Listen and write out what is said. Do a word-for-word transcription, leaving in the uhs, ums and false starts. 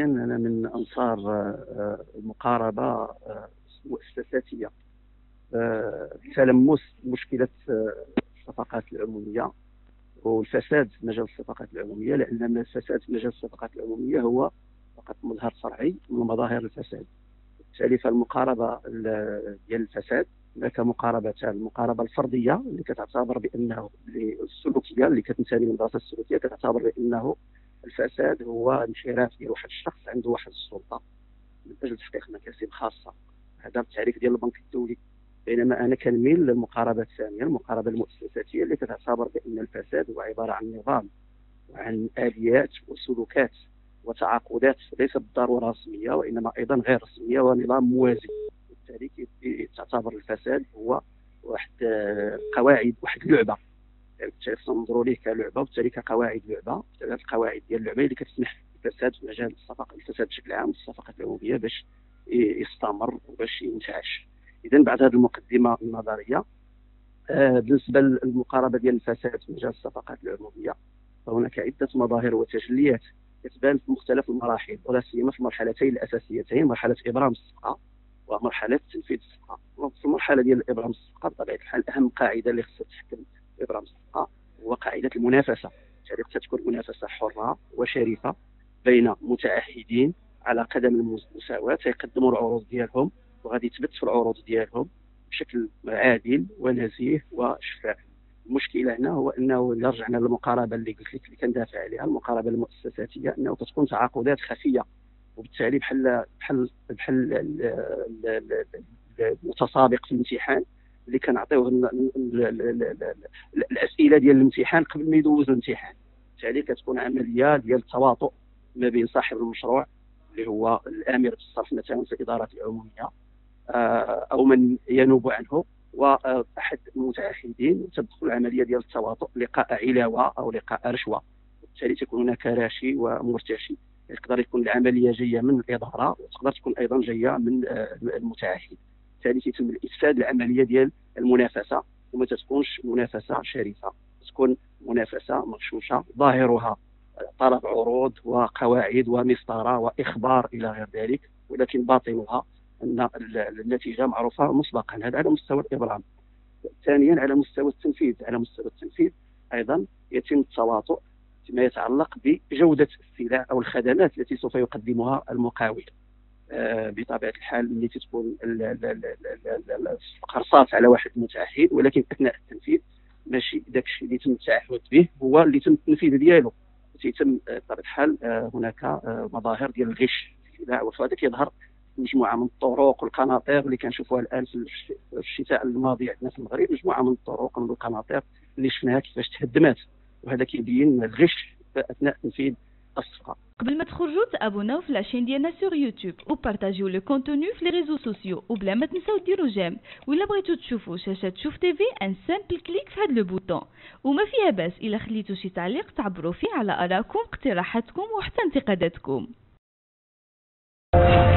شخصيا انا من انصار آه، المقاربه آه، المؤسساتيه، آه، تلمس مشكله آه، الصفقات العموميه والفساد في مجال الصفقات العموميه، لان الفساد في مجال الصفقات العموميه هو فقط مظهر فرعي من مظاهر الفساد. بالتالي فالمقاربه ال- ديال الفساد، هناك مقاربتان: المقاربه الفرديه اللي كتعتبر بانه السلوكيه اللي كتنتمي للدراسه السلوكيه كتعتبر بانه الفساد هو انحراف ديال واحد الشخص عنده واحد السلطه من اجل تحقيق مكاسب خاصه. هذا التعريف ديال البنك الدولي. بينما انا كنميل للمقاربه الثانيه، المقاربه المؤسساتيه، اللي كتعتبر بان الفساد هو عباره عن نظام وعن اليات وسلوكات وتعاقدات ليست بالضروره رسميه وانما ايضا غير رسميه ونظام موازي. بالتالي كي- تعتبر الفساد هو واحد آه، قواعد، واحد اللعبه. بالتالي خصنا ننظروا ليه كلعبه، وبالتالي كقواعد لعبه. بالتالي القواعد ديال اللعبه اللي كتسمح بالفساد في مجال الصفقه، الفساد بشكل عام الصفقات العموميه باش ي- يستمر وباش ينتعش. اذا بعد هذه المقدمه النظريه، آه، بالنسبه للمقاربه ديال الفساد في مجال الصفقات العموميه، فهناك عده مظاهر وتجليات كتبان في مختلف المراحل، ولا سيما في المرحلتين الاساسيتين: مرحله ابرام الصفقه ومرحله تنفيذ الصفقه. في المرحله ديال ابرام الصفقه بطبيعه الحال اهم قاعده اللي خصها تحكم ابرام الصفقه هو قاعده المنافسه. يعني خصها تكون منافسه حره وشريفه بين متعهدين على قدم المساواه، تيقدموا العروض ديالهم وغادي يثبت في العروض ديالهم بشكل عادل ونزيه وشفاف. المشكله هنا هو انه الا رجعنا للمقاربه اللي قلت لك اللي كندافع عليها، المقاربه المؤسساتيه، انه كتكون تعاقدات خفيه، وبالتالي بحال بحال بحال ال- ال- ال- المتسابق في الامتحان اللي كنعطيوه ال- ال- ال- ال- ال- الاسئله ديال الامتحان قبل ما يدوز الامتحان. بالتالي كتكون عمليه ديال التواطؤ ما بين صاحب المشروع اللي هو الامر بالصرف مثلا في الادارات العموميه، آه، او من ينوب عنه، واحد المتعهدين، تدخل العمليه ديال التواطؤ، لقاء علاوه او لقاء رشوه. وبالتالي تكون هناك راشي ومرتشي. يقدر يكون العمليه جايه من الاداره وتقدر تكون ايضا جايه من آه، المتعهد. بالتالي يتم الافساد العمليه ديال المنافسه، وما تكونش منافسه شريفه، تكون منافسه مغشوشه ظاهرها طلب عروض وقواعد ومسطره واخبار الى غير ذلك، ولكن باطنها ان النتيجه معروفه مسبقا. هذا على مستوى الابرام. ثانيا، على مستوى التنفيذ على مستوى التنفيذ ايضا يتم التواطؤ فيما يتعلق بجوده السلع او الخدمات التي سوف يقدمها المقاول. آه، بطبيعه الحال اللي تكون القرصات على واحد المتعهد، ولكن اثناء التنفيذ ماشي داك الشيء اللي تم التعهد به هو اللي تم التنفيذ ديالو. تيتم آه، بطبيعه الحال آه، هناك آه، مظاهر ديال الغش في السلع، وهذا كيظهر مجموعه من الطرق والقناطر اللي كنشوفوها الان في الش- في الشتاء الماضي عندنا في المغرب، مجموعه من الطرق ومن القناطر اللي شفناها كيفاش تهدمات، وهذا كيبين الغش اثناء تنفيذ الصفقه. قبل ما تخرجوا تابوناو في لاشين ديالنا سور يوتيوب وبارطاجيو لو كونتوني في لي ريزو سوسيو، وبلا ما تنساو ديروا جيم. ولا بغيتو تشوفوا شاشه شوف تيفي، ان سامبل كليك في هاد لو بوطون. وما فيها باس الا خليتو شي تعليق تعبروا فيه على ارائكم، اقتراحاتكم وحتى انتقاداتكم.